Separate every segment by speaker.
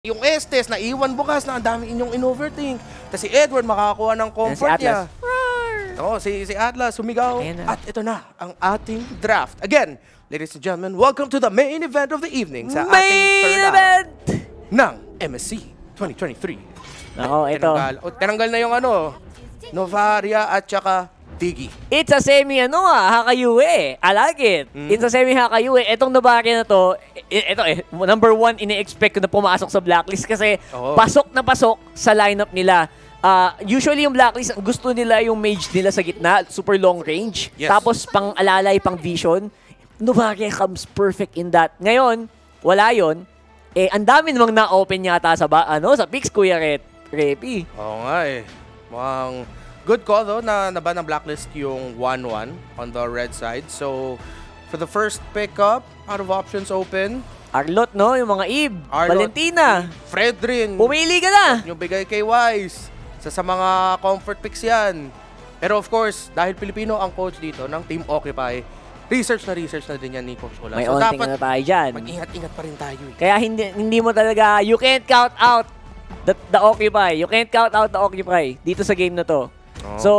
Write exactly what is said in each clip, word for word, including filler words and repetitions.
Speaker 1: Yung Estes, na iwan bukas na ang dami inyong in-overthink. Tapos si Edward makakakuha ng comfort
Speaker 2: si
Speaker 1: niya. Oo, si, si Atlas sumigaw. At ito na ang ating draft. Again, ladies and gentlemen, welcome to the main event of the evening sa
Speaker 2: main
Speaker 1: ating third
Speaker 2: event
Speaker 1: ng M S C twenty twenty-three.
Speaker 2: Nako, ito.
Speaker 1: Tinanggal, oh, tinanggal na yung ano, Novaria at saka Diggy.
Speaker 2: It's a semi ano ah, Hakayue. I like it. Mm. It's a semi Hakayue. Etong Novaria na to, ito eh, number one, ini-expect ko na pumasok sa Blacklist kasi oh. pasok na pasok sa lineup nila. Uh, usually yung Blacklist, gusto nila yung mage nila sa gitna, super long range. Yes. Tapos pang alalay, pang vision. Novaria comes perfect in that. Ngayon, wala yon. Eh, ang dami namang na-open yata sa, ba, ano, sa picks, Kuya Ret, Repi.
Speaker 1: Oo nga eh. Mukhang good call though na naban ng Blacklist yung one one on the red side. So, for the first pickup, out of options open.
Speaker 2: Arlot, no? Yung mga Eve.
Speaker 1: Arlot,
Speaker 2: Valentina.
Speaker 1: Fredrin.
Speaker 2: Pumili ka na.
Speaker 1: Yung bigay kay Wise. Sa, sa mga comfort picks yan. Pero of course, dahil Pilipino ang coach dito ng Team Occupy, research na research na din yan ni Coach Ola.
Speaker 2: May
Speaker 1: so,
Speaker 2: onting na tayo dyan.
Speaker 1: mag-ingat-ingat pa rin tayo eh.
Speaker 2: Kaya hindi, hindi mo talaga, you can't count out the, the Occupy. You can't count out the Occupy dito sa game na to. Oh. So,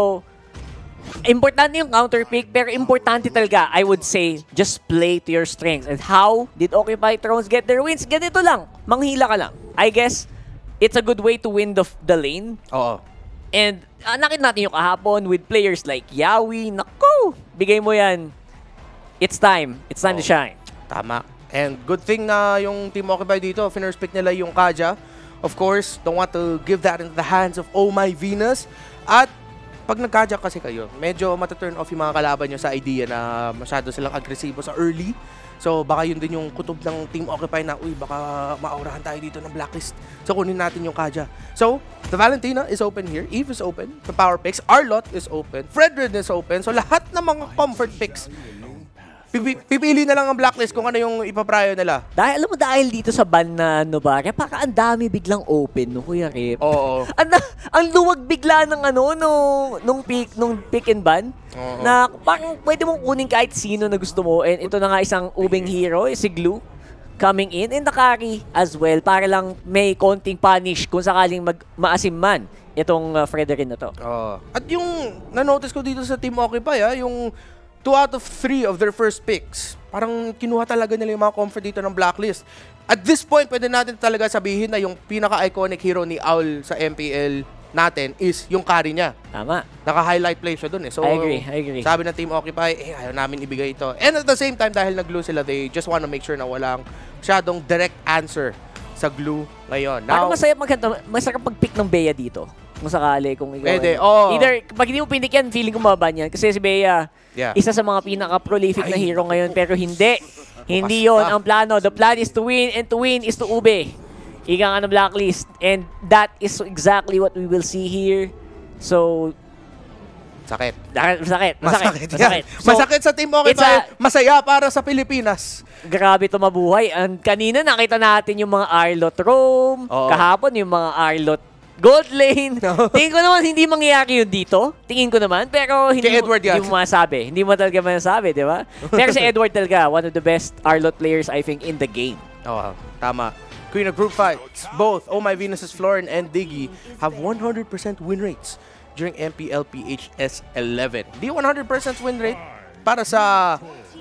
Speaker 2: importante yung counter pick, pero importante talaga, I would say, just play to your strengths. And how did Occupy Thrones get their wins? Ganito lang, manghila ka lang. I guess, it's a good way to win the, the lane.
Speaker 1: Oo.
Speaker 2: And, uh, nakita natin yung kahapon with players like Yawi. Naku, bigay mo yan. It's time. It's time oh. to shine.
Speaker 1: Tama. And good thing na yung Team Occupy dito, first pick nila yung Kaja. Of course, don't want to give that into the hands of Oh My Venus. At pag nag-Kaja kasi kayo, medyo mataturn off yung mga kalaban nyo sa idea na masyado silang agresibo sa early. So, baka yun din yung kutob ng Team Occupy na, uy, baka maaurahan tayo dito ng Blacklist. So, kunin natin yung Kaja. So, the Valentina is open here. Eve is open. The power picks. Arlot is open. Fredrin is open. So, lahat ng mga comfort picks, pipili na lang ang Blacklist kung ano yung ipaprayo nila.
Speaker 2: Dahil, alam mo, dahil dito sa ban na Novaria, baka ang dami biglang open, no, Kuya Rip?
Speaker 1: Oo.
Speaker 2: ang, ang luwag bigla ng ano, nung, nung, pick, nung pick and ban, oo. Na parang pwede mong kunin kahit sino na gusto mo. And ito na nga isang ubing hero, si Glue, coming in, and the carry as well, para lang may konting punish kung sakaling mag maasim man itong uh, Fredrin na to.
Speaker 1: Oo. At yung na-notice ko dito sa Team Occupy, ah, yung two out of three of their first picks, parang kinuha talaga nila yung mga comfort dito ng Blacklist. At this point, pwede natin talaga sabihin na yung pinaka-iconic hero ni Owl sa M P L natin is yung carry niya.
Speaker 2: Tama.
Speaker 1: Naka-highlight play siya dun eh. So,
Speaker 2: I agree, I agree.
Speaker 1: Sabi ng Team Occupy, eh, ayaw namin ibigay ito. And at the same time, dahil nag-glue sila, they just wanna make sure na walang masyadong direct answer sa glue ngayon. Now,
Speaker 2: parang masaya magkanta, masarap pag-pick ng Bea dito. Kung sakali, kung ikaw.
Speaker 1: Pwede, oh.
Speaker 2: Either, pag hindi mo pinik yan, feeling ko mababan yan. Kasi si Bea,
Speaker 1: yeah.
Speaker 2: isa sa mga pinaka-prolific na hero ngayon, pero hindi. Hindi yon ang plano. The plan is to win, and to win is to ube. Ika nga ng Blacklist. And that is exactly what we will see here. So,
Speaker 1: sakit.
Speaker 2: Masakit. Masakit.
Speaker 1: Masakit.
Speaker 2: Masakit.
Speaker 1: So, masakit sa Team Occupy. Masaya para sa Pilipinas.
Speaker 2: Grabe ito mabuhay. And kanina nakita natin yung mga Arlot Rome. Oo. Kahapon yung mga Arlot Gold Lane. No. Tingin ko naman hindi mangyayari yun dito. Tingin ko naman. Pero hindi, mo, hindi mo masabi. Hindi mo talaga masabi, di ba? Pero si Edward talaga, one of the best Arlot players, I think, in the game.
Speaker 1: Oh, tama. Queen of Group Fights, both Oh My Venus' Florin and Diggy have one hundred percent win rates during M P L P H S eleven. Di one hundred percent win rate para sa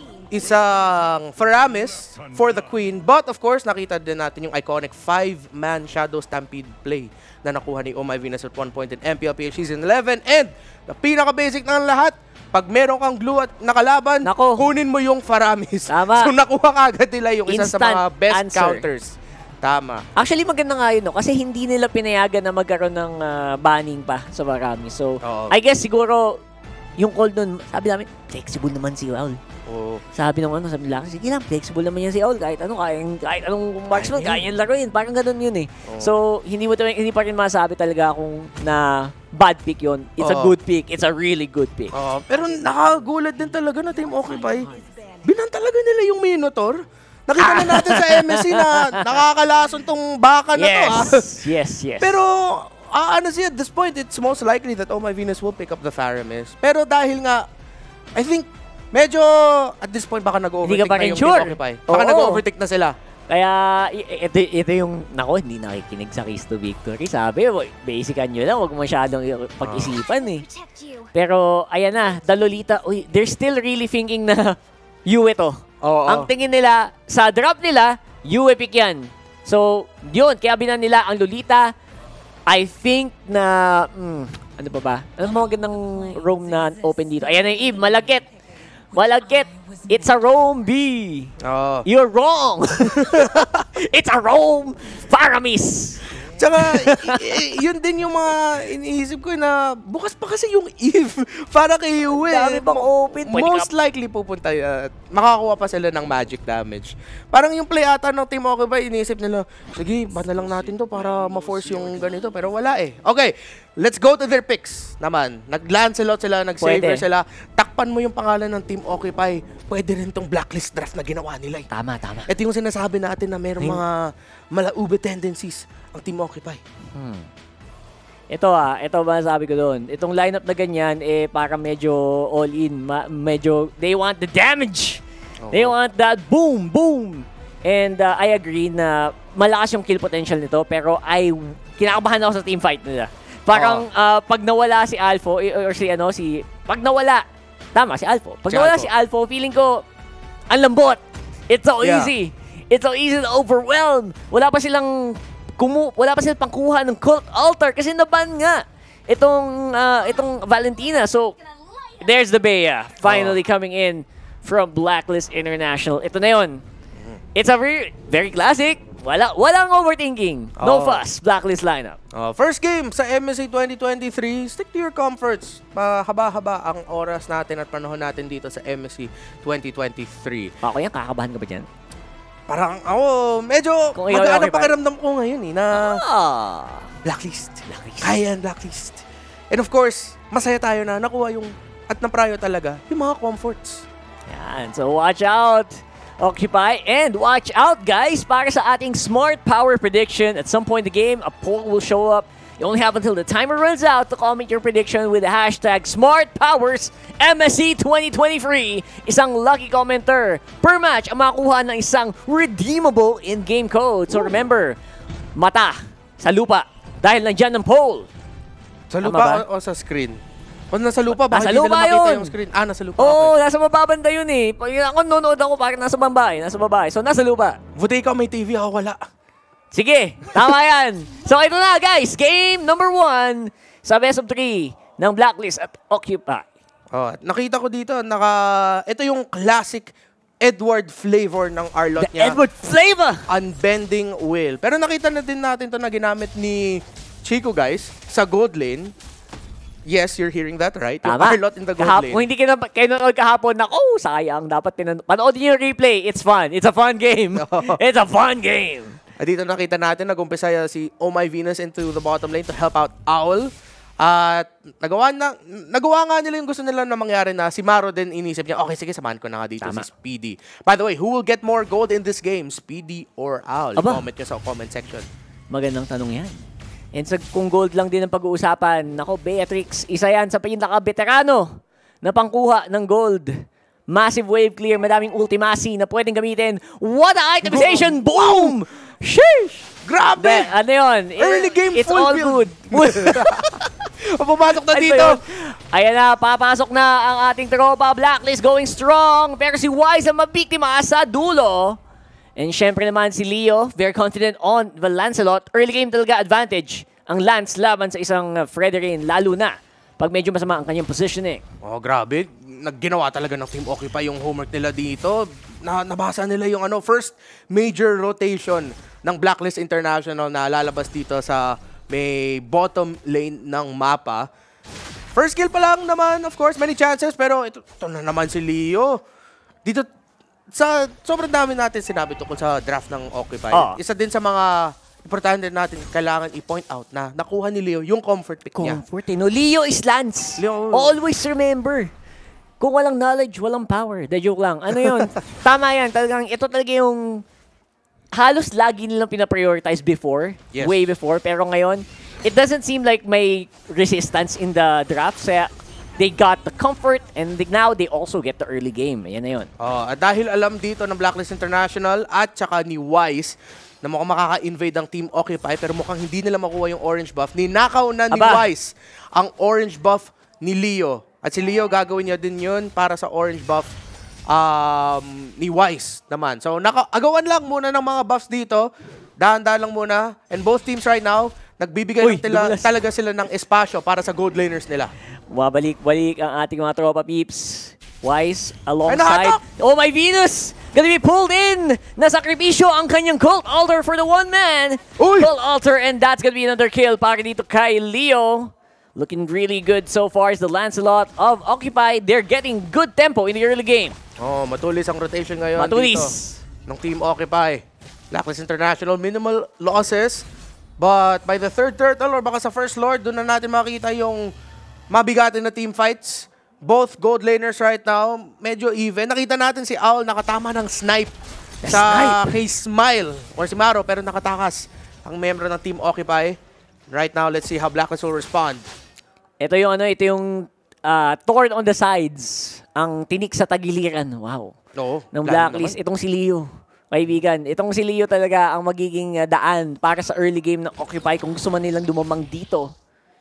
Speaker 1: isang Faramis for the Queen. But of course, nakita din natin yung iconic five-man Shadow Stampede play na nakuha ni Oh My Venus at one point in M P L P H Season eleven. And the pinaka-basic ng lahat, pag meron kang glue at nakalaban, Nako. kunin mo yung Faramis.
Speaker 2: Tama.
Speaker 1: So nakuha kagad nila yung isa
Speaker 2: Instant
Speaker 1: sa mga best
Speaker 2: answer.
Speaker 1: counters. Tama.
Speaker 2: Actually, maganda nga yun, no? Kasi hindi nila pinayagan na magkaroon ng uh, banning pa sa marami. So, oo. I guess siguro, yung call nun, sabi namin, flexible naman si Raul.
Speaker 1: Oo.
Speaker 2: Sabi naman, sabi nila, sige lang, flexible naman yan si Raul. Kahit ano, kahit, kahit anong marksman, kaya yan laruin. Parang ganun yun eh. Oo. So, hindi mo hindi pa rin masabi talaga kung na bad pick yun. It's oo. a good pick. It's a really good pick.
Speaker 1: Oo. Pero nakagulat din talaga na Team Occupy. Binan talaga nila yung Minotaur. Nakita na natin sa M S C na nakakalason tong baka na
Speaker 2: yes.
Speaker 1: to. Ah.
Speaker 2: Yes, yes.
Speaker 1: Pero, uh, honestly, at this point, it's most likely that Oh My Venus will pick up the Faramis. Pero dahil nga, I think, medyo, at this point, baka nag-overtake na yung
Speaker 2: sure.
Speaker 1: Team Occupy. Baka nag-overtake na sila.
Speaker 2: Kaya, ito, ito yung, nako, hindi nakikinig sa Keys to Victory. Sabi, basican nyo lang, huwag masyadong pag-isipan eh. Pero, ayan na, the Lolita, uy, they're still really thinking na Yue to.
Speaker 1: Oo.
Speaker 2: Ang tingin nila, sa drop nila, Yue pick yan. So, yun, kaya binan nila ang Lolita. I think na, hmm, ano ba ba? Ano mga magandang roam na open dito? Ayan na yung Eve, malagkit. Malagkit. It's a roam B.
Speaker 1: Oh.
Speaker 2: You're wrong. It's a roam Faramis.
Speaker 1: Tsaka, yun din yung mga iniisip ko na bukas pa kasi yung Eve para kay Yue.
Speaker 2: Dami bang open?
Speaker 1: Most likely pupunta at uh, makakuha pa sila ng magic damage. Parang yung play ata ng Team Occupy, iniisip nila, sige, ba't na lang natin to para ma-force yung ganito. Pero wala eh. Okay, let's go to their picks naman. Nag-Lancelot sila, nag-Saver sila. Takpan mo yung pangalan ng Team Occupy. Pwede rin tong blacklist draft na ginawa nila eh.
Speaker 2: Tama, tama.
Speaker 1: Ito yung sinasabi natin na mayroong mga malaube tendencies ang Team Occupy.
Speaker 2: Hmm. Ito ah, ito ba sabi ko doon. Itong lineup na ganyan, eh, para medyo all-in. Ma medyo, they want the damage. Oh. They want that boom, boom. And uh, I agree na malakas yung kill potential nito, pero I, kinakabahan ako sa team fight nila. Parang, oh. uh, pag nawala si Alpha, or si ano, si, pag nawala, tama, si Alpha. Pag si nawala Alpha. si Alpha, feeling ko, ang lambot. It's so yeah. easy. It's so easy to overwhelm. Wala pa silang Kumu wala pa silang pangkuha ng Cult Altar kasi naban nga itong uh, itong Valentina. So, there's the Bea finally oh. coming in from Blacklist International. Ito na yun. It's a very, very classic. Wala, walang overthinking. No oh. fuss. Blacklist lineup.
Speaker 1: Oh, first game sa M S C twenty twenty-three. Stick to your comforts. Mahaba-haba ang oras natin at panahon natin dito sa M S C twenty twenty-three.
Speaker 2: Ako yan, kakabahan ka ba dyan?
Speaker 1: Parang ako, medyo magaan ang pakiramdam ko ngayon eh, na ah. blacklist. blacklist. Kaya yan, blacklist. And of course, masaya tayo na nakuha yung, at naprayo talaga, yung mga comforts.
Speaker 2: Yan, so watch out, Occupy, and watch out guys, para sa ating Smart Power prediction. At some point in the game, a poll will show up. You only have until the timer runs out to comment your prediction with the hashtag SmartPowers M S C twenty twenty-three. Isang lucky commenter per match ang makakuha ng isang redeemable in-game code. So remember, mata sa lupa dahil nandiyan ang poll.
Speaker 1: Sa lupa o, o sa screen? O nasa lupa, baka hindi nila makita yung screen. Ah, nasa lupa.
Speaker 2: Oo,
Speaker 1: okay.
Speaker 2: Nasa mababanda yun eh. Pag ako nanonood ako, parang nasa babae. Nasa babae. So nasa lupa.
Speaker 1: Buti ikaw may T V, ako wala.
Speaker 2: Sige, tama yan. So ito na guys, game number one sa best of three ng Blacklist at Occupy.
Speaker 1: Oh, nakita ko dito, naka, ito yung classic Edward flavor ng Arlott
Speaker 2: The
Speaker 1: niya.
Speaker 2: Edward flavor!
Speaker 1: Unbending Will. Pero nakita na din natin to na ginamit ni Chico guys sa gold lane. Yes, you're hearing that right. Yung
Speaker 2: Tama.
Speaker 1: Arlott in the gold
Speaker 2: Kahap
Speaker 1: lane.
Speaker 2: Kung hindi kayo nanonood kahapon, nako, sayang. Dapat pinanood. Panoodin yung replay. It's fun. It's a fun game. It's a fun game.
Speaker 1: At dito nakita natin, nag-umpisa si Oh My Venus into the bottom lane to help out Owl. At nagawa, na, nagawa nga nila yung gusto nila na mangyari na si Maro din inisip niya, okay, sige, samahan ko na nga dito Tama. si Speedy. By the way, who will get more gold in this game? Speedy or Owl? Aba. Comment nyo sa comment section.
Speaker 2: Magandang tanong yan. And sa, kung gold lang din ang pag-uusapan, nako, Beatrix, isa yan sa pinaka-veterano na pangkuha ng gold. Massive wave clear, madaming ultimacy na pwedeng gamitin. What a itemization! Boom! Sheesh!
Speaker 1: Grabe!
Speaker 2: De, ano yun?
Speaker 1: Early game
Speaker 2: It's
Speaker 1: full
Speaker 2: all
Speaker 1: build.
Speaker 2: good.
Speaker 1: Pumasok na dito.
Speaker 2: Ayan na, papasok na ang ating tropa. Blacklist going strong. Pero si Wise ang mabiktima sa dulo. And syempre naman si Leo, very confident on the Lancelot. Early game talaga advantage ang Lance laban sa isang Fredrin, lalo na pag medyo masama ang kanyang positioning.
Speaker 1: Oh, grabe. Nagginawa talaga ng Team Occupy yung homework nila dito. Na nabasa nila yung ano first major rotation ng Blacklist International na lalabas dito sa may bottom lane ng mapa. First kill pa lang naman, of course, many chances, pero ito, ito na naman si Leo. Dito, sa sobrang dami natin sinabi tungkol sa draft ng Occupy. Oh. Isa din sa mga importante natin kailangan i-point out na nakuha ni Leo yung comfort pick niya.
Speaker 2: Comfort, eh, no? Leo is Lance. Leo. Always remember. Kung walang knowledge, walang power. De joke lang. Ano yun? Tama yan. Talagang, ito talaga yung halos lagi nilang pinaprioritize before. Yes. Way before. Pero ngayon, it doesn't seem like may resistance in the draft. Kaya they got the comfort, and now they also get the early game. Ayan na yun.
Speaker 1: Oh, at dahil alam dito ng Blacklist International at saka ni Wise na mukhang makaka-invade ang Team Occupy pero mukhang hindi nila makuha yung orange buff. Ninakaw na ni
Speaker 2: Aba.
Speaker 1: Wise ang orange buff ni Leo. At si Leo gagawin niya din yun para sa orange buff um, ni Wise naman. So, naka agawan lang muna ng mga buffs dito. Dahan-dahan lang muna. And both teams right now, nagbibigay
Speaker 2: Uy,
Speaker 1: ng tila, talaga sila ng espasyo para sa gold laners nila.
Speaker 2: Bumabalik-balik ang ating mga tropa peeps. Wise alongside.
Speaker 1: nahatak!
Speaker 2: Oh my Venus! Gonna be pulled in! Nasakripisyo ang kanyang Cult Altar for the one man.
Speaker 1: Uy!
Speaker 2: Cult Altar, and that's gonna be another kill para dito kay Leo. Looking really good so far is the Lancelot of Occupy. They're getting good tempo in the early game.
Speaker 1: Oh, matulis ang rotation ngayon
Speaker 2: Matulis.
Speaker 1: dito ng Team Occupy. Blacklist International, minimal losses. But by the third turtle or baka sa first lord, doon na natin makita yung mabigatin na team fights. Both gold laners right now, medyo even. Nakita natin si Owl nakatama ng snipe
Speaker 2: The
Speaker 1: sa
Speaker 2: snipe.
Speaker 1: kay Smile or si Maro, pero nakatakas ang member ng Team Occupy. Right now, let's see how Blacklist will respond.
Speaker 2: Ito yung ano, ito yung uh, torn on the sides. Ang tinik sa tagiliran. Wow.
Speaker 1: Oo,
Speaker 2: Ng
Speaker 1: lalo
Speaker 2: Blacklist.
Speaker 1: naman.
Speaker 2: Itong si Leo. Kaibigan, itong si Leo talaga ang magiging uh, daan para sa early game ng Occupy kung gusto man nilang dumamang dito.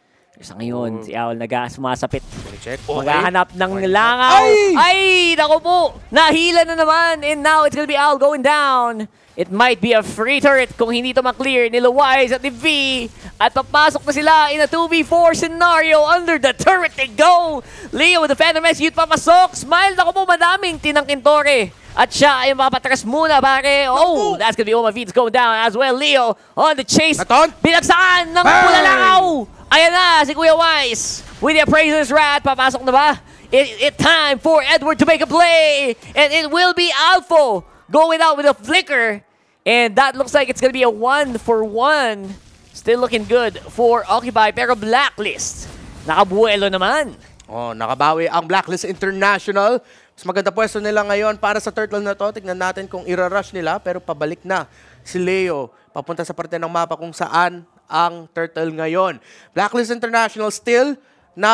Speaker 2: Sa ngayon,
Speaker 1: Mm.
Speaker 2: si Owl naga sumasapit.
Speaker 1: Check. Okay.
Speaker 2: Maghahanap ng langaw.
Speaker 1: Ay!
Speaker 2: Ay! Naku po! Nahila na naman. And now it's gonna be Owl going down. It might be a free turret kung hindi ito maklear ni Wise at ni V. At papasok na sila in a two v four scenario under the turret they go. Leo with the Phantom Execute papasok. Smile, naku po, madaming tinangkintore. At siya ay mapatras muna, pare. Oh, that's gonna be all my feet going down as well. Leo on the chase.
Speaker 1: Naton?
Speaker 2: Binagsakan ng
Speaker 1: Bang!
Speaker 2: Pulalakaw. Ayan na, si Kuya Wise. With the Appraiser's Rat, papasok na ba? It, it time for Edward to make a play. And it will be Alpha going out with a flicker. And that looks like it's gonna be a one for one. Still looking good for Occupy, pero Blacklist. Nakabuelo naman.
Speaker 1: Oh, nakabawi ang Blacklist International. Mas maganda pwesto nila ngayon para sa turtle na to. Tignan natin kung ira-rush nila, pero pabalik na si Leo. Papunta sa parte ng mapa kung saan ang turtle ngayon. Blacklist International still na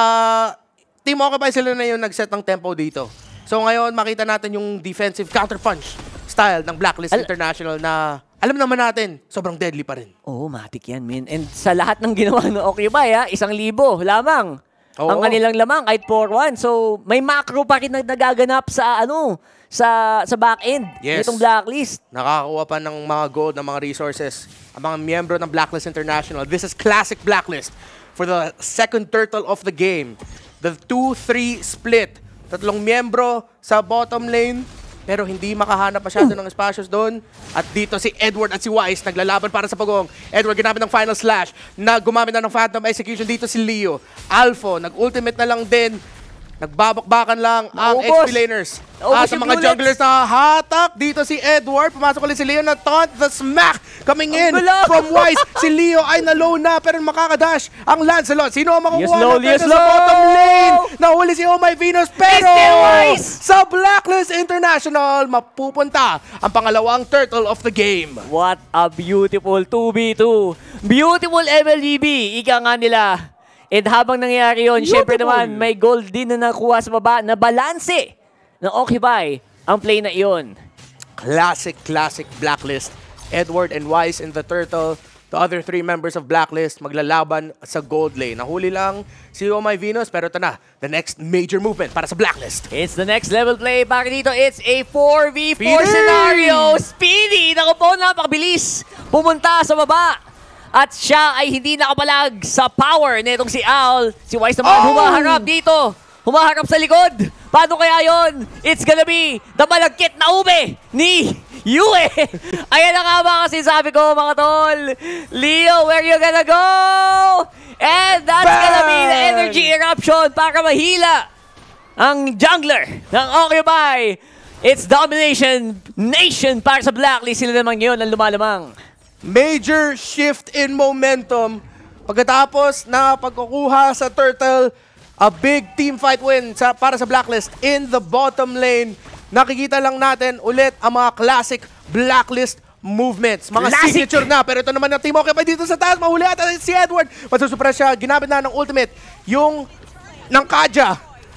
Speaker 1: Team Occupy sila na yung nag-set ng tempo dito. So ngayon, makita natin yung defensive counter-punch style ng Blacklist
Speaker 2: Al
Speaker 1: International na alam naman natin, sobrang deadly pa rin.
Speaker 2: Oo, oh, matik yan, man. And sa lahat ng ginawa ng Occupy, ha, isang libo lamang.
Speaker 1: Oo.
Speaker 2: Ang kanilang lamang kahit four one. So, may macro pa rin na nagaganap sa ano, sa sa back end
Speaker 1: Yes.
Speaker 2: nitong Blacklist.
Speaker 1: Nakakakuha pa ng mga gold, ng mga resources ang mga miyembro ng Blacklist International. This is classic Blacklist for the second turtle of the game. The two three split. Tatlong miyembro sa bottom lane, pero hindi makahanap masyado ng espasyos doon. At dito si Edward at si Wise naglalaban para sa pagong. Edward ginamit ng final slash, na gumamit na ng Phantom Execution. Dito si Leo. Alpha, nag-ultimate na lang din. Nagbabakbakan lang ang X
Speaker 2: Naubos.
Speaker 1: P laners.
Speaker 2: Naubos
Speaker 1: At sa
Speaker 2: yung
Speaker 1: mga
Speaker 2: bullets.
Speaker 1: jugglers na hatak, dito si Edward. Pumasok ulit si Leo na taunt. The smack coming in
Speaker 2: Ang gulo.
Speaker 1: from Wise. Si Leo ay na-low na pero makakadash ang Lancelot. Sino ang makukuha
Speaker 2: Yes, low,
Speaker 1: ng
Speaker 2: yes,
Speaker 1: turtle sa
Speaker 2: low.
Speaker 1: bottom lane? Nahuli si Oh My Venus pero
Speaker 2: still Wise.
Speaker 1: sa Blacklist International, mapupunta ang pangalawang turtle of the game.
Speaker 2: What a beautiful two v two. Beautiful M L G B. Ika nga nila. And habang nangyayari yun, syempre
Speaker 1: Beautiful.
Speaker 2: naman, may gold din na nakuha sa baba na balanse ng Occupy ang play na iyon.
Speaker 1: Classic, classic Blacklist. Edward and Wise in the turtle. The other three members of Blacklist maglalaban sa gold lane. Nahuli lang si Oh My Venus, pero ito na, the next major movement para sa Blacklist.
Speaker 2: It's the next level play. Para dito, it's a four v four
Speaker 1: Speedy!
Speaker 2: scenario. Speedy! Naku po, napakabilis. Pumunta sa baba. At siya ay hindi nakapalag sa power nitong si Owl. Si Wise naman
Speaker 1: Oh!
Speaker 2: humaharap dito. Humaharap sa likod. Paano kaya yon? It's gonna be the malagkit na ube ni Yue. Ayan na nga ba kasi sabi ko, mga tol. Leo, where you gonna go? And that's
Speaker 1: Bang!
Speaker 2: gonna be the energy eruption para mahila ang jungler ng Occupy. It's Domination Nation para sa Blacklist. Sila naman yun ang lumalamang.
Speaker 1: Major shift in momentum. Pagkatapos na pagkukuha sa turtle, a big team fight win sa, para sa Blacklist in the bottom lane. Nakikita lang natin ulit ang mga classic Blacklist movements. Mga
Speaker 2: Classic!
Speaker 1: signature na. Pero ito naman ang Team Occupy dito sa taas. Mahuli ata si Edward. Masusupra siya. Ginamit na ng ultimate. Yung ng Kaja.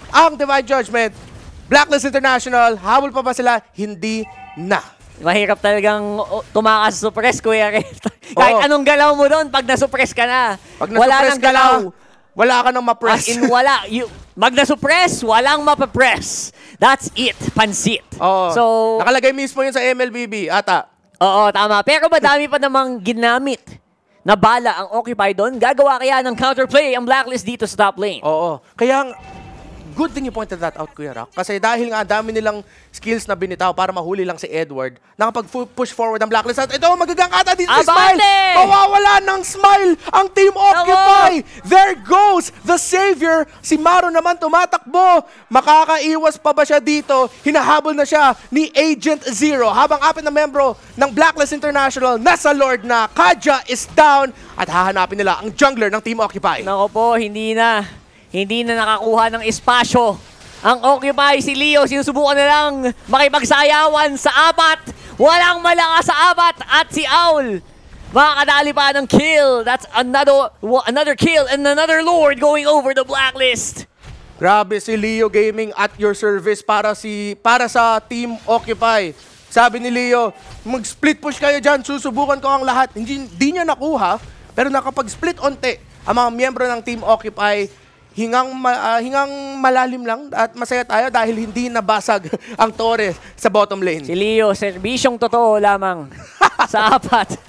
Speaker 1: ang Divine Judgment. Blacklist International, habol pa ba sila? Hindi na.
Speaker 2: Mahirap talagang oh, tumakas sa suppress, Kuya Red. Kahit
Speaker 1: Oo.
Speaker 2: anong galaw mo doon, pag nasuppress ka na,
Speaker 1: Pag
Speaker 2: wala
Speaker 1: nasuppress
Speaker 2: nang
Speaker 1: ka
Speaker 2: galaw.
Speaker 1: na, wala ka nang ma-press.
Speaker 2: As in, wala. You, mag nasuppress, walang mapapress. That's it. Pansit.
Speaker 1: Oo.
Speaker 2: So,
Speaker 1: Nakalagay mismo yun sa M L B B, ata.
Speaker 2: oo, tama. Pero madami pa namang ginamit na bala ang Occupy doon. Gagawa kaya ng counterplay ang Blacklist dito sa top lane.
Speaker 1: Oo. Kaya, good thing you pointed that out, Kuya Rock. Kasi dahil nga dami nilang skills na binitaw para mahuli lang si Edward, nakapag-push forward ang Blacklist. At ito, magagang ata dito si
Speaker 2: Abante!
Speaker 1: Smile! Mawawala ng Smile ang Team Occupy! There goes the Savior! Si Maro naman tumatakbo. Makakaiwas pa ba siya dito? Hinahabol na siya ni Agent Zero. Habang apat na membro ng Blacklist International nasa Lord na. Kaja is down at hahanapin nila ang jungler ng Team Occupy.
Speaker 2: Nako po, hindi na. Hindi na nakakuha ng espasyo. Ang Occupy, si Leo, sinusubukan na lang makipagsayawan sa apat. Walang malakas sa apat. At si Owl, makakadali pa ng kill. That's another another kill and another Lord going over the Blacklist.
Speaker 1: Grabe si Leo Gaming at your service para si para sa Team Occupy. Sabi ni Leo, mag-split push kayo dyan, susubukan ko ang lahat. Hindi, hindi niya nakuha, pero nakapag-split onte ang mga miyembro ng Team Occupy. Hingang, uh, hingang malalim lang at masaya tayo dahil hindi nabasag ang Torres sa bottom lane.
Speaker 2: Si Leo, serbisyong totoo lamang sa apat.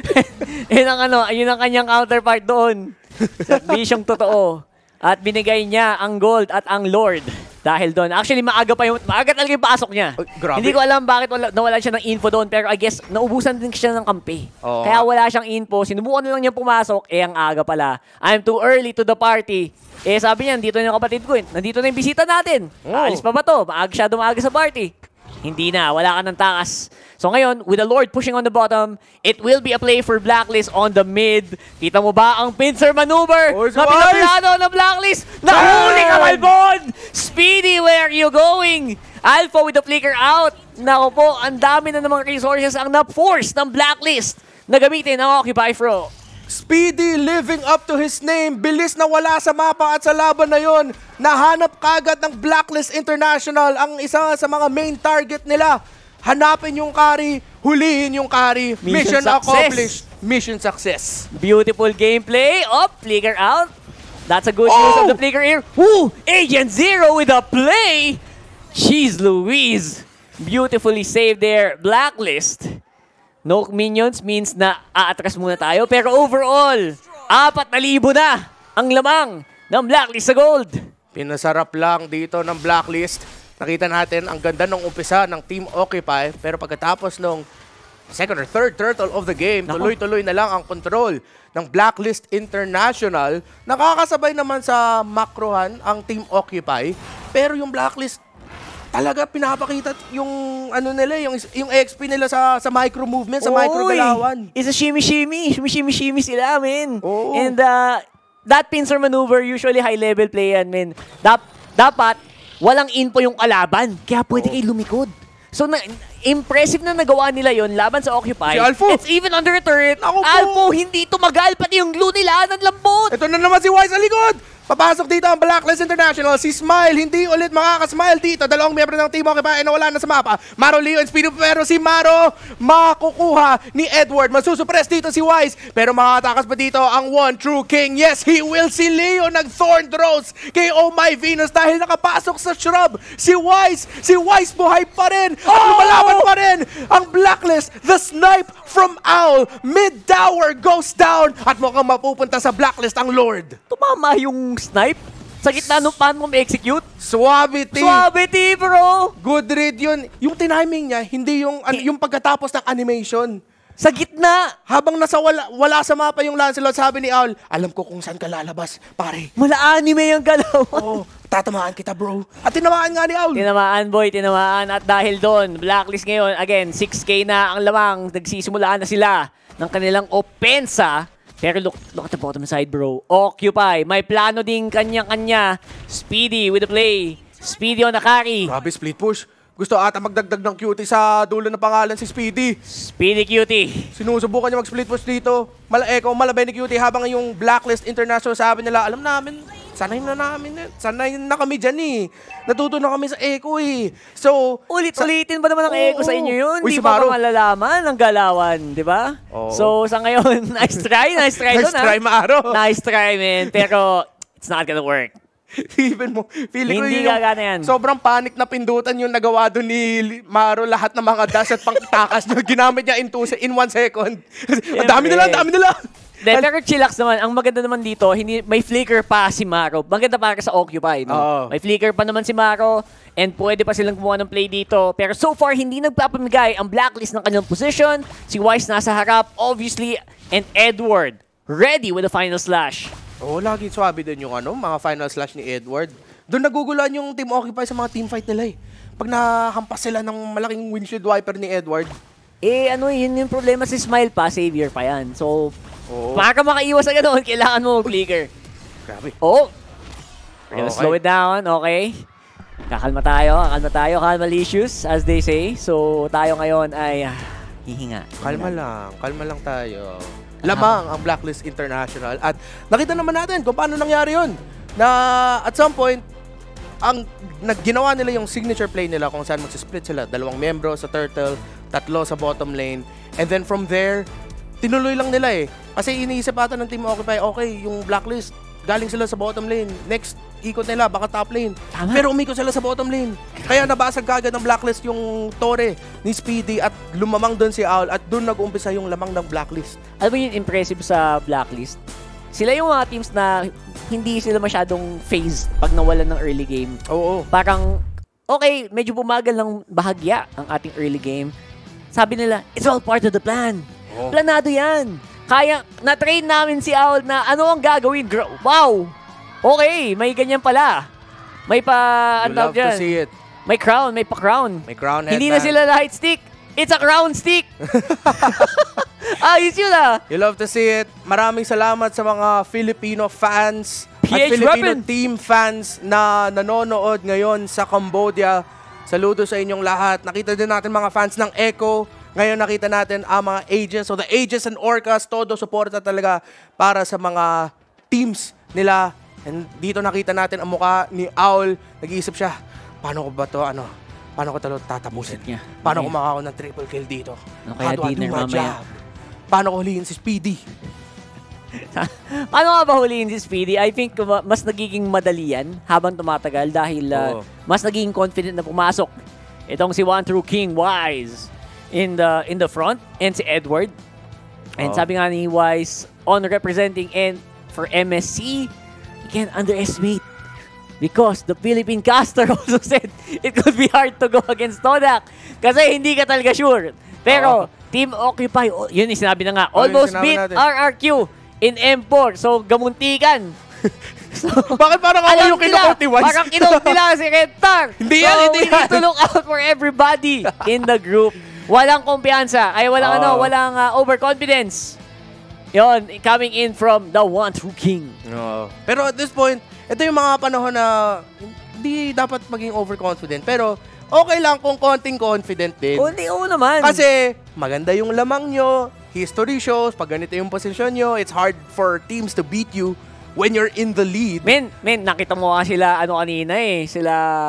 Speaker 2: yun ang ano, yun ang kanyang counterpart doon. Serbisyong totoo. At binigay niya ang gold at ang Lord dahil doon. Actually, maaga pa yung, maaga talaga yung pasok niya.
Speaker 1: Ay, grabe.
Speaker 2: Hindi ko alam bakit wala, nawala siya ng info doon, pero I guess naubusan din siya ng kampi.
Speaker 1: Oo.
Speaker 2: Kaya wala siyang info. Sinubukan na lang niya pumasok, eh ang aga pala. I'm too early to the party. Eh sabi niya, nandito na yung kapatid ko. Eh. Nandito na yung bisita natin.
Speaker 1: Oh.
Speaker 2: Aalis pa ba to? Maaga siya dumaga sa party. Hindi na, wala ka ng takas. So ngayon, with the Lord pushing on the bottom, it will be a play for Blacklist on the mid. Kita mo ba ang pincer maneuver
Speaker 1: Oh,
Speaker 2: na pinaplano ng Blacklist? Nahuli ka, Malbon! Speedy, where are you going? Alpha with the flicker out. Nako po, ang dami na ng mga resources ang na-force ng Blacklist na gamitin ang Occupy Fro.
Speaker 1: Speedy living up to his name. Bilis na wala sa mapa at sa laban na yon. Nahanap kagad ng Blacklist International ang isa sa mga main target nila. Hanapin yung carry, hulihin yung carry.
Speaker 2: Mission
Speaker 1: Mission,
Speaker 2: success.
Speaker 1: accomplished. Mission success.
Speaker 2: Beautiful gameplay. Oh, flicker out. That's a good
Speaker 1: Oh!
Speaker 2: use of the flicker here. Woo! Agent Zero with a play. Jeez Louise. Beautifully saved there. Blacklist. No minions means na aatras muna tayo. Pero overall, apat na libo na ang lamang ng Blacklist sa gold.
Speaker 1: Pinasarap lang dito ng Blacklist. Nakita natin ang ganda ng umpisa ng Team Occupy. Pero pagkatapos ng second or third turtle of the game, tuloy-tuloy na lang ang control ng Blacklist International. Nakakasabay naman sa makrohan ang Team Occupy. Pero yung Blacklist, talaga pinapakita yung ano nila, yung yung X P nila sa sa micro movement, sa micro galawan.
Speaker 2: It's a shimmy-shimmy. Shimmy-shimmy sila, men.
Speaker 1: Oo.
Speaker 2: And uh, that pincer maneuver, usually high-level play yan, men. Dap dapat, walang info yung kalaban. Kaya pwede kayo lumikod. So, na impressive na nagawa nila yon laban sa Occupy.
Speaker 1: Si Alpho.
Speaker 2: It's even under a turret.
Speaker 1: Ako po.
Speaker 2: Alpho, hindi tumagal. Pati yung glue nila, ng lambot.
Speaker 1: Ito na naman si Wise sa likod. Papasok dito ang Blacklist International. Si Smile, hindi ulit makakasmile dito. Dalawang miyembro ng Team Occupy na wala na sa mapa. Maro, Leo, and Speedy. Pero si Maro, makukuha ni Edward. Masusupress dito si Wise. Pero makatakas pa dito ang One True King. Yes, he will. Si Leo nag-Thorn Throws kay Oh My Venus dahil nakapasok sa shrub. Si Wise, si Wise buhay pa rin. At
Speaker 2: Oh!
Speaker 1: lumalaban pa rin ang Blacklist. The snipe from Owl. Mid-tower goes down. At mukhang mapupunta sa Blacklist ang Lord.
Speaker 2: Tumama yung snipe sa gitna nung paano mo ma-execute.
Speaker 1: Suavity.
Speaker 2: Suavity, bro!
Speaker 1: Good read yun. Yung tiniming niya, hindi yung, an, yung pagkatapos ng animation.
Speaker 2: Sa gitna!
Speaker 1: Habang nasa wala, wala sa mapa yung Lancelot, sabi ni Owl, alam ko kung saan ka lalabas, pare.
Speaker 2: Mala anime yung galaw.
Speaker 1: Oo, tatamaan kita, bro. At tinamaan nga ni Owl.
Speaker 2: Tinamaan, boy, tinamaan. At dahil doon, Blacklist ngayon, again, six K na ang lamang. Nagsisimulaan na sila ng kanilang opensa. Pero look, look at the bottom side, bro. Occupy. May plano ding kanya-kanya. Speedy with the play. Speedy on the carry.
Speaker 1: Grabe, split push. Gusto ata magdagdag ng cutie sa dulo ng pangalan si Speedy.
Speaker 2: Speedy cutie.
Speaker 1: Sinusubukan niya mag-split push dito. Mala Echo, malabay ni cutie habang yung Blacklist International sabi nila, alam namin, sanay na namin. Sanay na kami dyan eh. Natuto na kami sa Echo eh. So,
Speaker 2: ulit-ulitin ba naman ang Echo sa inyo yun?
Speaker 1: Uy,
Speaker 2: Hindi
Speaker 1: si
Speaker 2: pa
Speaker 1: Maro.
Speaker 2: ba malalaman ang galawan, di ba?
Speaker 1: Oo.
Speaker 2: So, sa ngayon, nice try, nice try
Speaker 1: Nice
Speaker 2: doon,
Speaker 1: try,
Speaker 2: ha?
Speaker 1: Maro.
Speaker 2: Nice try, man. Pero, it's not gonna work.
Speaker 1: Even mo, feeling ko
Speaker 2: Hindi
Speaker 1: yung
Speaker 2: gagana yan.
Speaker 1: sobrang panic na pindutan yung nagawa doon ni Maro. Lahat ng mga dash at pang-takas niya, ginamit niya in, two, in one second. Ang dami nila, ang dami nila.
Speaker 2: De, pero chillax naman. Ang maganda naman dito, hindi, may flicker pa si Maro. Maganda para sa Occupy. No?
Speaker 1: Oo.
Speaker 2: May flicker pa naman si Maro and pwede pa silang gumawa ng play dito. Pero so far, hindi nagpapamigay ang blacklist ng kanyang position. Si Wise nasa harap, obviously, and Edward ready with the final slash.
Speaker 1: Oo, oh, lagi swabe din yung ano, mga final slash ni Edward. Doon nagugulan yung Team Occupy sa mga team fight nila eh. Pag nahampas sila ng malaking windshield wiper ni Edward.
Speaker 2: Eh, ano yun yung problema si Smile pa, savior pa yan. So,
Speaker 1: Oo.
Speaker 2: para ka makaiwas sa ganoon, kailangan mo mag-flicker.
Speaker 1: Grabe.
Speaker 2: Oh! We're gonna
Speaker 1: Okay.
Speaker 2: slow it down, okay? Kakalma tayo, kakalma tayo, kalmalicious, as they say. So, tayo ngayon ay ah, hihinga.
Speaker 1: Kalma lang, kalma lang tayo. Lamang ang Blacklist International. At nakita naman natin kung paano nangyari yun. Na at some point, ang nagginawa nila yung signature play nila kung saan magsisplit sila. Dalawang membro sa Turtle, tatlo sa bottom lane. And then from there, tinuloy lang nila eh. Kasi iniisip ata ng Team Occupy, okay, yung Blacklist, galing sila sa bottom lane. Next, ikot nila, baka top lane.
Speaker 2: Tama.
Speaker 1: Pero umikot sila sa bottom lane. Kaya nabasag kagad ng Blacklist yung Torre ni Speedy at lumamang doon si Owl at doon nag-umpisa yung lamang ng Blacklist.
Speaker 2: Alam mo yung impressive sa Blacklist? Sila yung mga teams na hindi sila masyadong phased pag nawalan ng early game.
Speaker 1: Oo.
Speaker 2: Parang, okay, medyo bumagal ng bahagya ang ating early game. Sabi nila, it's all part of the plan.
Speaker 1: Oo.
Speaker 2: Planado yan. Kaya, na-train namin si Owl na ano ang gagawin. Gro- wow! Okay, may ganyan pala. May pa,
Speaker 1: You
Speaker 2: ano
Speaker 1: love to
Speaker 2: dyan?
Speaker 1: see it.
Speaker 2: May crown, may pa-crown.
Speaker 1: May crown
Speaker 2: Hindi na
Speaker 1: headband.
Speaker 2: sila light stick. It's a crown stick. Ayos yun ah.
Speaker 1: You love to see it. Maraming salamat sa mga Filipino fans
Speaker 2: P
Speaker 1: at
Speaker 2: H
Speaker 1: Filipino
Speaker 2: Weapon.
Speaker 1: team fans na nanonood ngayon sa Cambodia. Saludo sa inyong lahat. Nakita din natin mga fans ng Echo. Ngayon nakita natin ang mga Aegis. So the Aegis and Orcas, todo suporta talaga para sa mga teams nila. And dito nakita natin ang mukha ni Owl. Nag-iisip siya, paano ko ba to, ano, paano ko talo tatapusin?
Speaker 2: Isip niya.
Speaker 1: Paano
Speaker 2: Okay.
Speaker 1: ko makakaw ng triple kill dito?
Speaker 2: Ano kaya
Speaker 1: How do I do
Speaker 2: dinner
Speaker 1: my
Speaker 2: mamaya?
Speaker 1: job? Paano ko huliin si Speedy?
Speaker 2: Paano nga ba huliin si Speedy? I think ma- mas nagiging madali yan habang tumatagal dahil uh,
Speaker 1: Oo.
Speaker 2: mas nagiging confident na pumasok. Itong si One True King Wise in the in the front and si Edward. And
Speaker 1: Oo.
Speaker 2: sabi nga ni Wise on representing and for M S C, you can't underestimate because the Philippine caster also said it could be hard to go against Todak kasi hindi ka talaga sure. Pero
Speaker 1: Oo.
Speaker 2: Team Occupy, oh, yun yung sinabi na nga,
Speaker 1: Oo, yun
Speaker 2: almost
Speaker 1: sinabi
Speaker 2: beat
Speaker 1: natin.
Speaker 2: R R Q in M four. So, gamuntikan. So,
Speaker 1: Bakit parang ako
Speaker 2: alam
Speaker 1: yung
Speaker 2: nila,
Speaker 1: kinukot ni Wise?
Speaker 2: parang kinukot nila si Rentar.
Speaker 1: Hindi
Speaker 2: so,
Speaker 1: yan, hindi
Speaker 2: we need
Speaker 1: yan.
Speaker 2: to look out for everybody in the group. Walang kumpiyansa. Ay, walang
Speaker 1: Oo.
Speaker 2: ano, walang uh, overconfidence. Yon, coming in from the One True King.
Speaker 1: Oo. Pero at this point, ito yung mga panahon na hindi dapat maging overconfident. Pero okay lang kung konting confident din.
Speaker 2: Kundi, oo naman.
Speaker 1: Kasi maganda yung lamang nyo, history shows, pag ganito yung posisyon nyo, it's hard for teams to beat you when you're in the lead.
Speaker 2: Men, men, nakita mo nga sila, ano kanina eh, sila,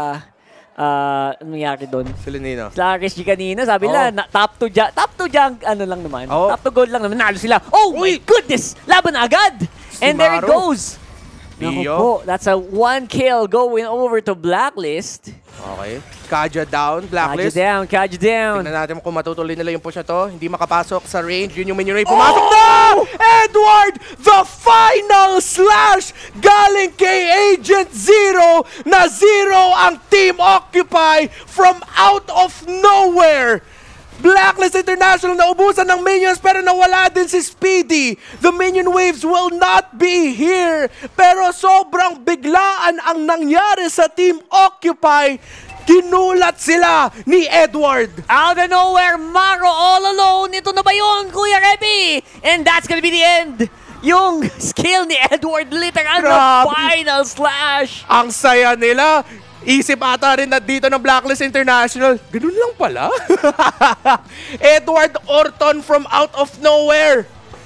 Speaker 2: ah, ano nangyari doon?
Speaker 1: Sila Nino.
Speaker 2: Sila R S G kanina, sabi
Speaker 1: Oo.
Speaker 2: nila, na, top to junk, top to junk, ano lang naman,
Speaker 1: Oo.
Speaker 2: top to gold lang naman, nalo sila. Oh my
Speaker 1: Uy!
Speaker 2: goodness! Laban na agad! And there it
Speaker 1: Maro.
Speaker 2: goes! Naku
Speaker 1: Dio.
Speaker 2: po, that's a one kill going over to Blacklist.
Speaker 1: Okay. Kaja down,
Speaker 2: Kaja
Speaker 1: Blacklist.
Speaker 2: down, kaja down.
Speaker 1: Tingnan natin kung matutuloy nila yung push na to. Hindi makapasok sa range. Yun yung minion ray. Pumasok na! Edward! The final slash! Galing kay Agent Zero na zero ang Team Occupy from out of nowhere! Blacklist International naubusan ng minions pero nawala din si Speedy. The minion waves will not be here. Pero sobrang biglaan ang nangyari sa Team Occupy. Ginulat sila ni Edward.
Speaker 2: Out of nowhere, Maro all alone. Ito na ba yun, Kuya Repi? And that's gonna be the end. Yung skill ni Edward literal na
Speaker 1: Grabe.
Speaker 2: final slash.
Speaker 1: Ang saya nila. Isip ata rin na dito ng Blacklist International. Ganun lang pala. Edward Orton from out of nowhere.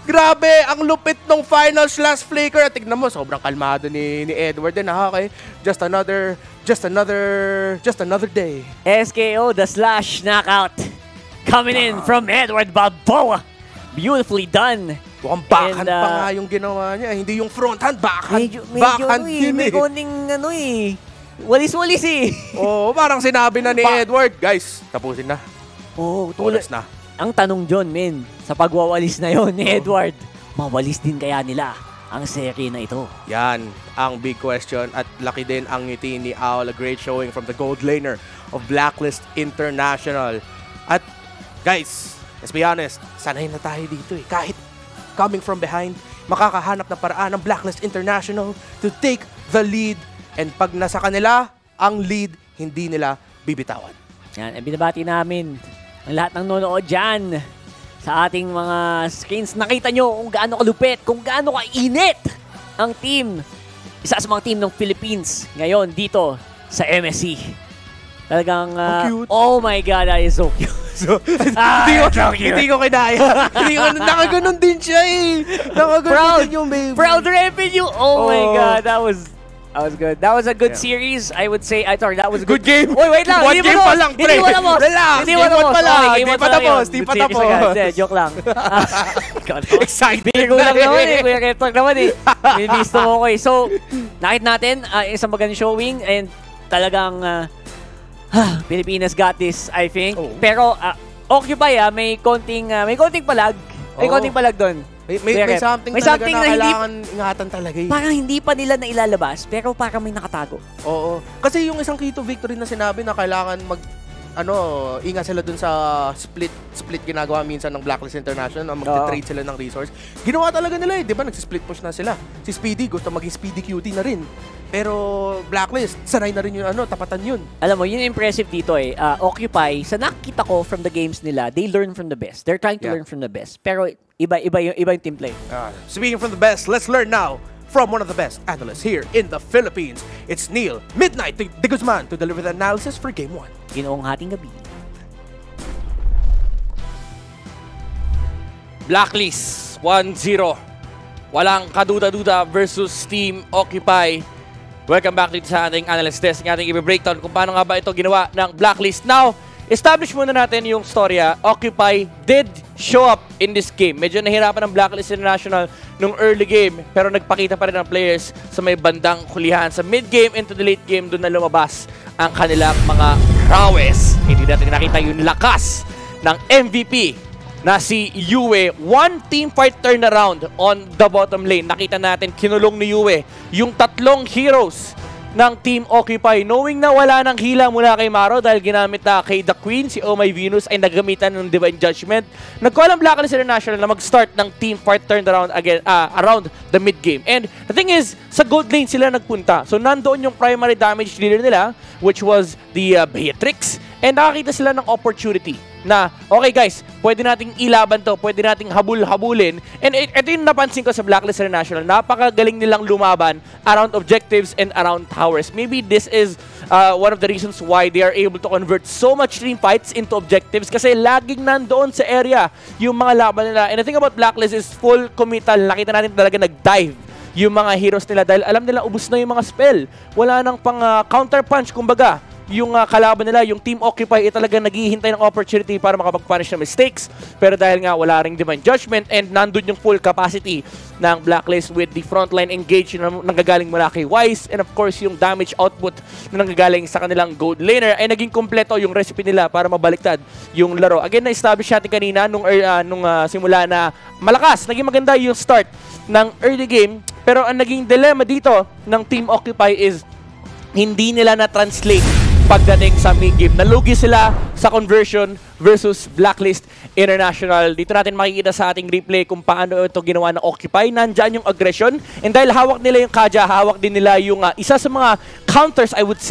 Speaker 1: Grabe, ang lupit ng final slash flicker. At tignan mo, sobrang kalmado ni, ni Edward din. Ha, okay? Just another, just another, just another day.
Speaker 2: S K O, the slash knockout. Coming in from Edward Balboa. Beautifully done.
Speaker 1: Mukhang backhand
Speaker 2: And, uh,
Speaker 1: pa nga yung ginawa niya. Hindi yung front hand, backhand.
Speaker 2: Medyo, medyo
Speaker 1: backhand
Speaker 2: ano eh,
Speaker 1: yun
Speaker 2: may
Speaker 1: eh.
Speaker 2: konting ano eh. Walis-walis eh.
Speaker 1: Oo, parang sinabi na ni Edward, guys, tapusin na.
Speaker 2: Oo, tulad
Speaker 1: Oras na.
Speaker 2: Ang tanong John, men, sa pagwawalis na yon ni Edward, mawalis din kaya nila ang serye na ito?
Speaker 1: Yan ang big question at laki din ang ngiti ni Owl. A great showing from the gold laner of Blacklist International. At guys, let's be honest, sanay na tayo dito eh. Kahit coming from behind, makakahanap na paraan ng Blacklist International to take the lead. And pag nasa kanila, ang lead, hindi nila bibitawan.
Speaker 2: Yan, ang binabati namin ang lahat ng nonood dyan sa ating mga screens. Nakita nyo kung gaano kalupit, kung gaano kainit ang team. Isa sa mga team ng Philippines ngayon dito sa M S C. Talagang, uh,
Speaker 1: cute.
Speaker 2: Oh my God, that is so cute.
Speaker 1: So,
Speaker 2: ah,
Speaker 1: hindi, ko,
Speaker 2: so cute.
Speaker 1: hindi ko kinaya. Hindi ko, nakaganon din siya eh. Nakaganon
Speaker 2: Proud,
Speaker 1: din yung baby.
Speaker 2: proud revenue. Oh,
Speaker 1: Oh.
Speaker 2: my God, that was... That was good. That was a good
Speaker 1: Yeah.
Speaker 2: series. I would say, I thought that was a
Speaker 1: Good
Speaker 2: good,
Speaker 1: game.
Speaker 2: Wait, wait lang.
Speaker 1: One
Speaker 2: hindi
Speaker 1: game
Speaker 2: mo
Speaker 1: pa
Speaker 2: tapos.
Speaker 1: lang, pre.
Speaker 2: Hindi mo tapos.
Speaker 1: Relax.
Speaker 2: Hindi mo
Speaker 1: Game one
Speaker 2: tapos.
Speaker 1: pa lang.
Speaker 2: Okay, game
Speaker 1: Di
Speaker 2: one
Speaker 1: pa
Speaker 2: pa lang
Speaker 1: tapos.
Speaker 2: yun.
Speaker 1: Di pa
Speaker 2: Serious
Speaker 1: tapos.
Speaker 2: agad. Hindi, joke lang.
Speaker 1: Excited
Speaker 2: Biro
Speaker 1: na
Speaker 2: lang naman
Speaker 1: eh.
Speaker 2: eh. Kuya Reptalk naman eh. Nilisto mo ko eh. So, nakita natin, uh, isang magandang showing and talagang uh, Pilipinas got this, I think.
Speaker 1: Oh.
Speaker 2: Pero, uh, Occupy ah, may konting, uh, may konting palag. May
Speaker 1: Oh.
Speaker 2: konting palag doon.
Speaker 1: May, may, may something
Speaker 2: May
Speaker 1: talaga
Speaker 2: something
Speaker 1: na,
Speaker 2: na hindi-
Speaker 1: kailangan ingatan talaga eh.
Speaker 2: Parang hindi pa nila na ilalabas, pero parang may nakatago.
Speaker 1: Oo. Kasi yung isang key to victory na sinabi na kailangan mag ano, ingat sila dun sa split split ginagawa minsan ng Blacklist International na mag-trade sila ng resource. Ginawa talaga nila eh, 'di ba? Nagsi-split push na sila. Si Speedy gusto maging Speedy Q T na rin. Pero Blacklist, sanay na rin yung ano, tapatan yun.
Speaker 2: Alam mo, yun yung impressive dito eh. Uh, Occupy, sa nakikita ko from the games nila, they learn from the best. They're trying to
Speaker 1: Yeah.
Speaker 2: learn from the best. Pero iba iba yung iba yung team play.
Speaker 1: Uh, speaking from the best, let's learn now from one of the best analysts here in the Philippines. It's Neil Midnight de Guzman to deliver the analysis for Game one.
Speaker 2: Ginoong hating gabi.
Speaker 3: Blacklist, one zero. Walang kaduda-duda versus Team Occupy. Welcome back dito sa ating analyst desk. Ng ating i-breakdown kung paano nga ba ito ginawa ng Blacklist. Now, establish muna natin yung storya. Occupy did show up in this game. Medyo nahirapan ng Blacklist International nung early game, pero nagpakita pa rin ng players sa may bandang hulihan. Sa mid-game into the late game, doon na lumabas ang kanilang mga prowess. Hindi natin nakita yung lakas ng M V P na si Yue. One team fight turnaround on the bottom lane. Nakita natin, kinulong ni Yue yung tatlong heroes ng Team Occupy. Knowing na wala ng hila mula kay Maro dahil ginamit na kay The Queen, si Oh My Venus ay nagamitan ng Divine Judgment. Nagkuha lang Blacklist International na mag-start ng team fight turnaround again, uh, around the mid-game. And the thing is, sa gold lane sila nagpunta. So nandoon yung primary damage dealer nila, which was the uh, Beatrix. And nakakita sila ng opportunity na, okay guys, pwede nating ilaban to, pwede nating habul-habulin. And ito yung napansin ko sa Blacklist International, napakagaling nilang lumaban around objectives and around towers. Maybe this is uh, one of the reasons why they are able to convert so much team fights into objectives kasi laging nandoon sa area yung mga laban nila. And the thing about Blacklist is full committal. Nakita natin talaga nag-dive yung mga heroes nila dahil alam nila ubos na yung mga spell. Wala nang pang uh, counter punch, kumbaga. Yung uh, kalaban nila, yung Team Occupy, ay talaga naghihintay ng opportunity para makapag-punish ng mistakes. Pero dahil nga wala ring Divine Judgment and nandun yung full capacity ng Blacklist with the frontline engage na nanggagaling mula kay Wise and of course yung damage output na nanggagaling sa kanilang gold laner ay naging kompleto yung recipe nila para mabaliktad yung laro. Again, na-establish natin kanina nung, uh, nung uh, simula na malakas, naging maganda yung start ng early game. Pero ang naging dilemma dito ng Team Occupy is hindi nila na-translate pagdating sa mid-game. Nalugi sila sa conversion versus Blacklist International. Dito natin makikita sa ating replay kung paano ito ginawa ng Occupy. Nandyan yung aggression. And dahil hawak nila yung Kaja, hawak din nila yung uh, isa sa mga counters, I would say,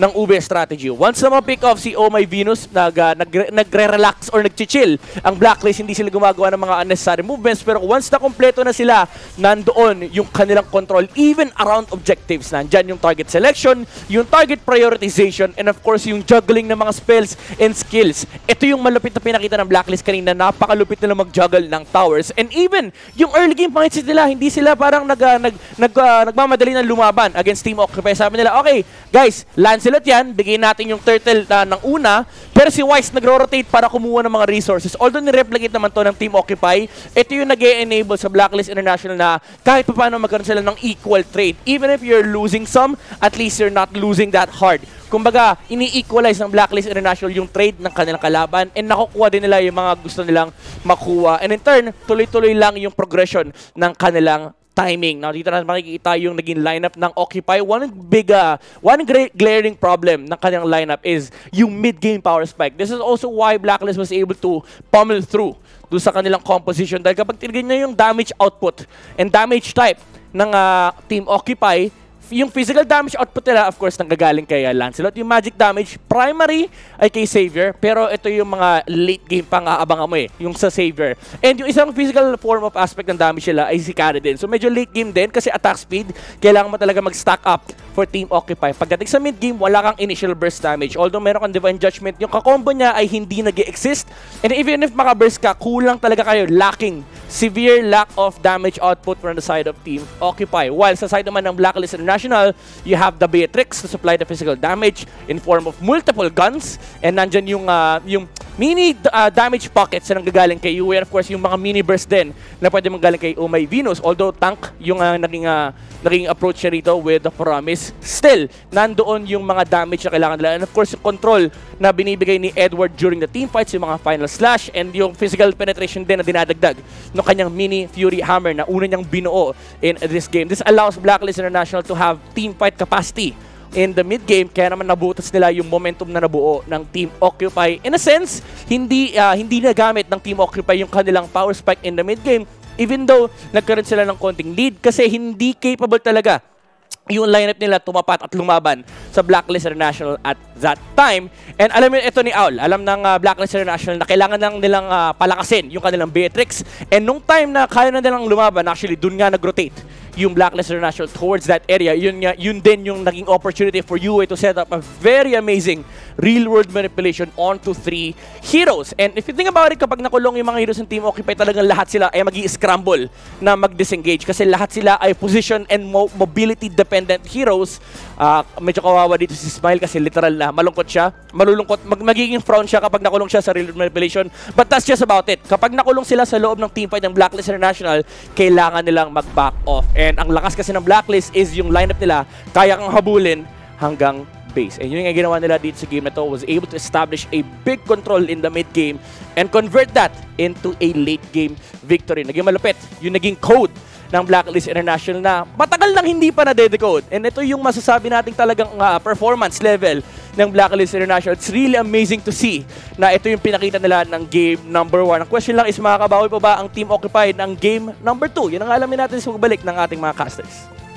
Speaker 3: ng Ube strategy. Once na ma-pick off si Oh My Venus, nag, uh, nag, nagre-relax or nag-chill ang Blacklist, hindi sila gumagawa ng mga unnecessary movements, pero once na kompleto na sila, nandoon yung kanilang control, even around objectives. Nandyan yung target selection, yung target prioritization, and of course, yung juggling ng mga spells and skills. Ito yung malupit na pinakita ng Blacklist kanina, napakalupit nila mag-juggle ng towers. And even, yung early game mindset nila, hindi sila parang nag, uh, nag, nag, uh, nagmamadali ng lumaban against Team Occupy. Sabi nila, okay, guys, Lancelot yan, bigyan natin yung turtle uh, ng una, pero si Wise nagro-rotate para kumuha ng mga resources. Although ni-replicate naman to ng Team Occupy, ito yung nag-e-enable sa Blacklist International na kahit pa paano magkaroon sila ng equal trade. Even if you're losing some, at least you're not losing that hard. Kumbaga, ini-equalize ng Blacklist International yung trade ng kanilang kalaban and nakukuha din nila yung mga gusto nilang makuha. And in turn, tuloy-tuloy lang yung progression ng kanilang timing. Now, dito na makikita yung naging lineup ng Occupy. One big, uh, one great glaring problem ng kanilang lineup is yung mid-game power spike. This is also why Blacklist was able to pummel through doon sa kanilang composition. Dahil kapag tinignan nyo yung damage output and damage type ng uh, Team Occupy, yung physical damage output nila, of course, nanggagaling kay uh, Lancelot. Yung magic damage, primary ay kay Savior, pero ito yung mga late game pang aabangan mo eh, yung sa Savior. And yung isang physical form of aspect ng damage nila ay si Carry din. So medyo late game din kasi attack speed, kailangan mo talaga mag-stack up for Team Occupy. Pagdating sa mid game, wala kang initial burst damage. Although meron kang Divine Judgment, yung kakombo niya ay hindi nag-exist. And even if maka-burst ka, kulang talaga kayo, lacking. Severe lack of damage output from the side of Team Occupy. While sa side naman ng Blacklist International, you have the Beatrix to supply the physical damage in form of multiple guns. And nandyan yung, uh, yung mini uh, damage pockets na nanggagaling kay Yue. And of course, yung mga mini burst din na pwede manggaling kay Oh My Venus. Although tank yung uh, naging, uh, naging approach niya rito with the Promise, still, nandoon yung mga damage na kailangan nila. And of course, yung control na binibigay ni Edward during the team fights, yung mga final slash, and yung physical penetration din na dinadagdag ng kanyang mini Fury Hammer na una niyang binuo in this game. This allows Blacklist International to have team fight capacity in the mid-game, kaya naman nabutas nila yung momentum na nabuo ng Team Occupy. In a sense, hindi uh, hindi nagamit ng Team Occupy yung kanilang power spike in the mid-game, even though nagkaroon sila ng konting lead kasi hindi capable talaga yung lineup nila tumapat at lumaban sa Blacklist International at that time. And alam mo ito ni Owl, alam ng uh, Blacklist International na kailangan lang nilang uh, palakasin yung kanilang Beatrix. And nung time na kaya na nilang lumaban, actually dun nga nag-rotate yung Blacklist International towards that area. Yun, nga, yun din yung naging opportunity for Yue to set up a very amazing real-world manipulation onto three heroes. And if you think about it, kapag nakulong yung mga heroes ng Team Occupy, talagang lahat sila ay mag-i-scramble na mag-disengage kasi lahat sila ay position and mo mobility-dependent heroes. Uh, medyo kawawa dito si Smile kasi literal na malungkot siya. Malulungkot, mag magiging frown siya kapag nakulong siya sa real-world manipulation. But that's just about it. Kapag nakulong sila sa loob ng teamfight ng Blacklist International, kailangan nilang mag-back off. And ang lakas kasi ng Blacklist is yung lineup nila, kaya kang habulin hanggang base. And yun yung ginawa nila dito sa game na to, was able to establish a big control in the mid-game and convert that into a late-game victory. Naging malupit yung naging code ng Blacklist International na matagal nang hindi pa na-decode. And ito yung masasabi nating talagang uh, performance level ng Blacklist International. It's really amazing to see na ito yung pinakita nila ng game number one. Ang question lang is, makakabawi pa ba ang Team Occupy ng game number two? Yun ang alamin natin sa pagbalik ng ating mga casters.